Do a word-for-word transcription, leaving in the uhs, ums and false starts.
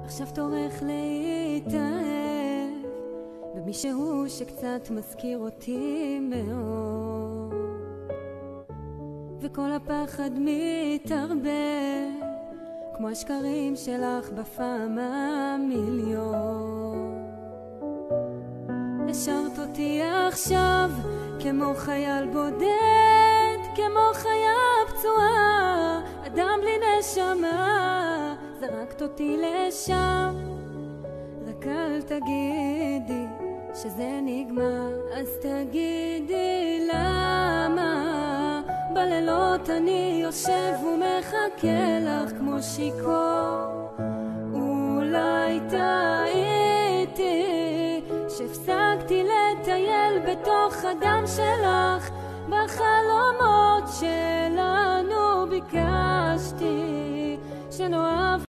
עכשיו תורך להתאהב במישהו שקצת מזכיר אותי מאוד, וכל הפחד מתערבב כמו השקרים שלך בפעם המיליון. השארת אותי עכשיו כמו חייל בודד, כמו חיה פצועה, אדם בלי נשמה, זרקת אותי לשם. רק אל תגידי שזה נגמר, אז תגידי למה בלילות אני יושב ומחכה לך כמו שיקור. אולי טעיתי שהפסקתי לטייל בתוך הדם שלך, בחלומות שלנו ביקשתי שנאהב